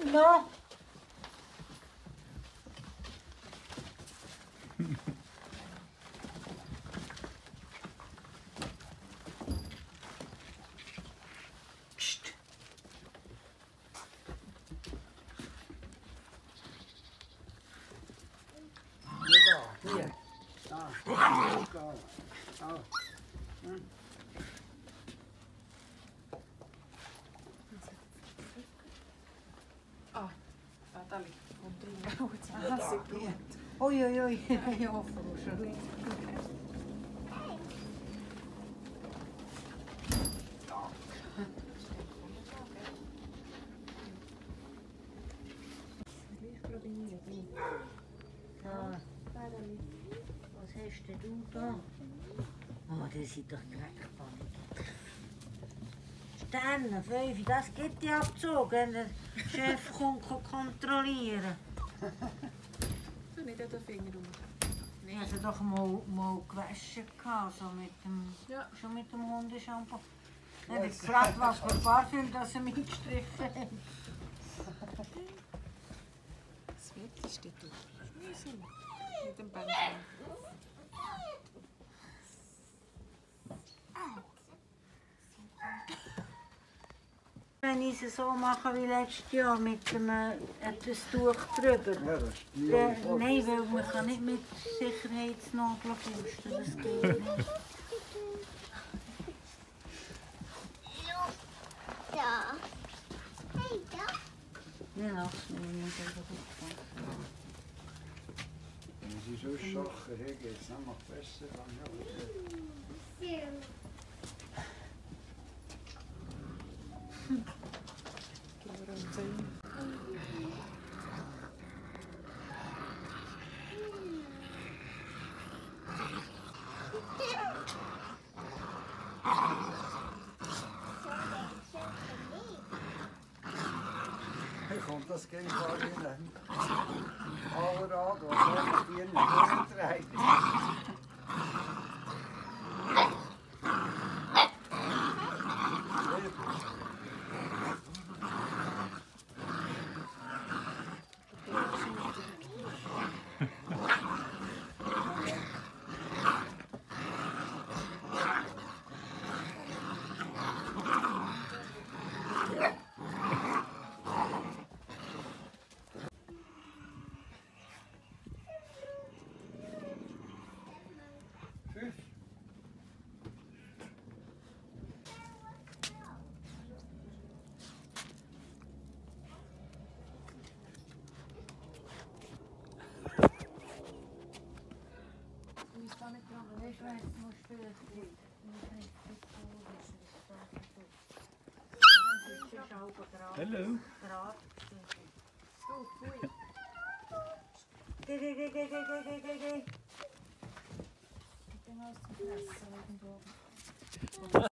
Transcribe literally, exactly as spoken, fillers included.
noch. Psst. Hier, hier. Da. Da. Da. Hm. Ah, da liegt Kontrolle. Ah, so gut. Ui, ui, ui. Ich hoffe, du schon nicht. Was hast denn du da? Oh, das sind doch Dreckballen. Sterne, fünf, das gibt die Abzug, wenn der Chef kommt kontrollieren. So nicht an den Finger rum. Ich hatte doch mal, mal gewaschen, so mit dem, Ja. schon mit dem Hundeshampoo. Ich habe gefragt, was für Parfüm das er mitgestrichen hat. Das Wetter steht auf. Schmüsseln. Mit dem Bändchen. Wenn ich es so mache wie letztes Jahr mit dem äh, etwas Tuch drüber. Ja, das ist die Der, nein, weil man kann nicht mit Sicherheitsnadeln pusten, das geht nicht. Da. Hey, da. Ja, lass mich nicht so gut. Wenn sie so Sachen haben, geht es noch besser. Dann, ja. Gehen wir uns ein. Hey, kommt das Kind gar nicht hin? Aller Art, was er auf ihren Boden trägt. Ich weiß, du musst vielleicht nicht. Hallo. Geh, geh, geh, geh, geh, geh, geh, geh, geh. Dann hast du Fresse irgendwo.